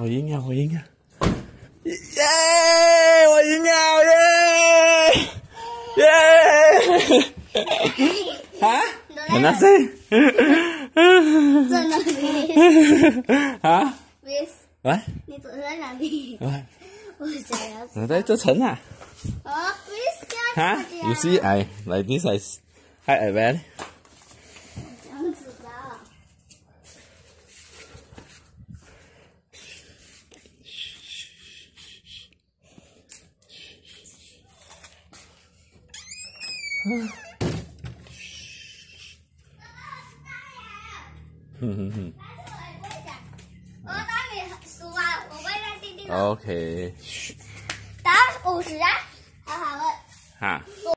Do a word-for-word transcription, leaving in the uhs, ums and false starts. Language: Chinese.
我赢了，我赢了！耶！我赢了！耶！耶！啊？哪谁？ 在哪里？ 啊？喂？ 你躲在哪里？ 喂？ 我想要。 我在这层啊。 哦 ，please 哈 ？You see, I like this. I hide a bed. 这样子的。 哼哼哼。 我当你输完，我会在地地上。 OK。 打五十啊，好好问。 哈。